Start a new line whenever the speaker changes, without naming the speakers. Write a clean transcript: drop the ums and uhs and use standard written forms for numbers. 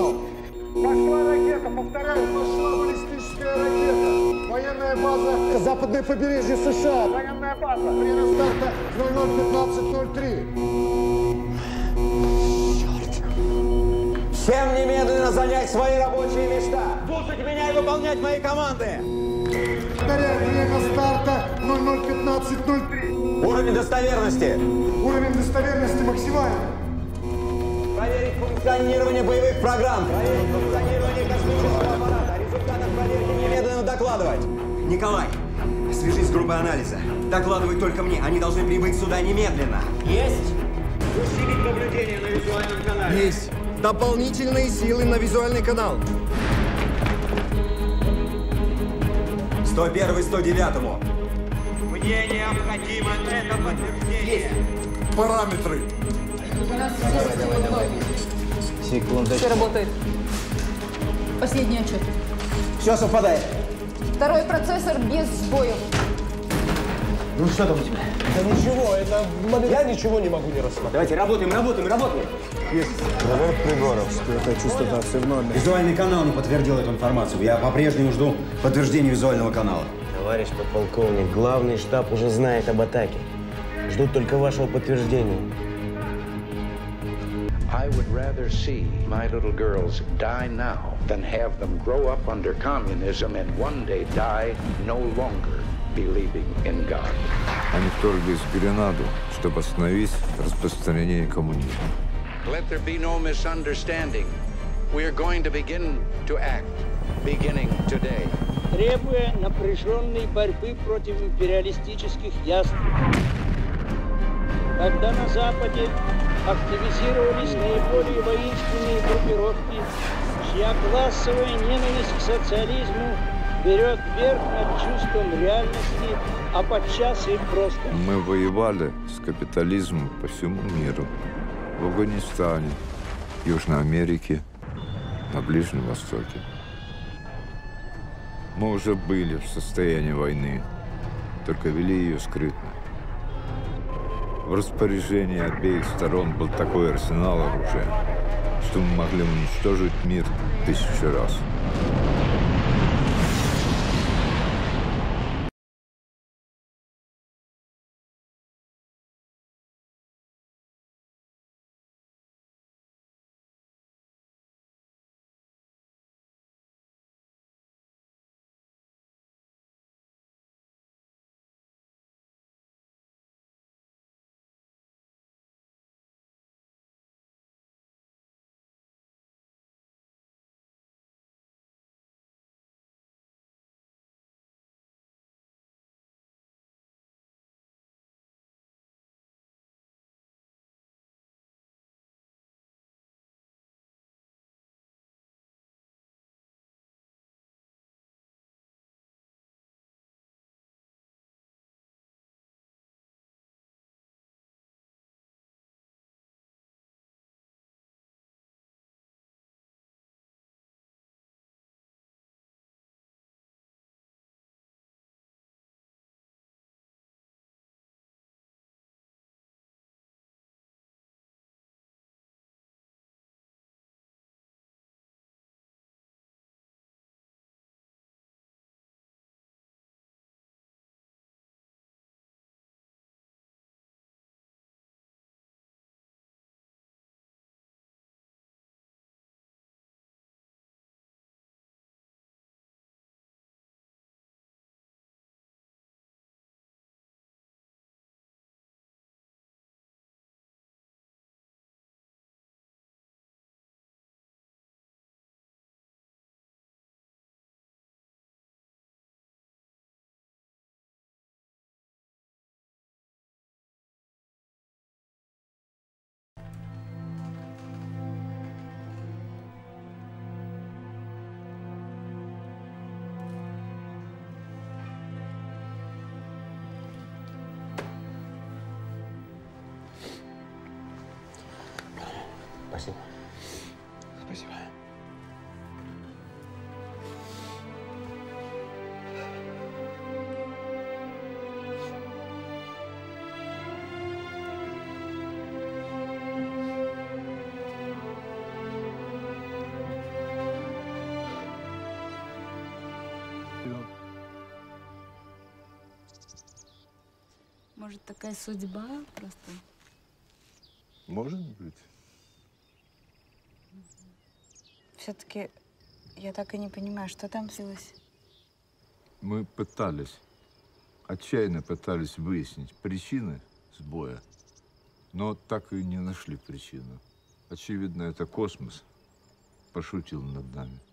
канал.
Пошла ракета, повторяю, пошла баллистическая ракета. Военная база, западное побережье США. Военная база. Время старта 00:15:03.
Всем немедленно занять свои рабочие места. Слушать меня и выполнять мои команды.
Повторяю, время старта 00:15:03.
Уровень достоверности.
Уровень достоверности максимальный.
Проверить функционирование боевых программ. Проверить функционирование космического аппарата. О результатах проверки немедленно докладывать.
Николай, свяжись с группой анализа. Докладывай только мне. Они должны прибыть сюда немедленно.
Есть. Усилить наблюдение на визуальном канале.
Есть. Дополнительные силы на визуальный канал.
101-й, 109-му.
Мне необходимо это подтверждение. Есть.
Параметры.
Секундочку.
Все работает. Последний отчет.
Все совпадает.
Второй процессор без сбоев.
Ну что там у тебя?
Да ничего, это я ничего не могу не рассмотреть.
Давайте работаем.
Проверь приборов, что это частота все в норме.
Визуальный канал не подтвердил эту информацию. Я по-прежнему жду подтверждения визуального канала.
Товарищ подполковник, главный штаб уже знает об атаке. Ждут только вашего подтверждения.
I would rather see my little girls die now than have them grow up under communism and one day die no longer believing in God.
Они вторглись в Гренаду, чтобы остановить распространение коммунизма.
Let there be no misunderstanding. We are going to begin to act, beginning today.
Требуя напряженной борьбы против империалистических ястребов. Когда на Западе активизировались наиболее воинственные группировки, чья классовая ненависть к социализму берет верх над чувством реальности, а подчас и просто.
Мы воевали с капитализмом по всему миру. В Афганистане, Южной Америке, на Ближнем Востоке. Мы уже были в состоянии войны, только вели ее скрытно. В распоряжении обеих сторон был такой арсенал оружия, что мы могли уничтожить мир 1000 раз.
Спасибо.
Спасибо.
Может, такая судьба просто?
Может быть.
Все-таки я так и не понимаю, что там случилось.
Мы пытались, отчаянно пытались выяснить причины сбоя, но так и не нашли причину. Очевидно, это космос пошутил над нами.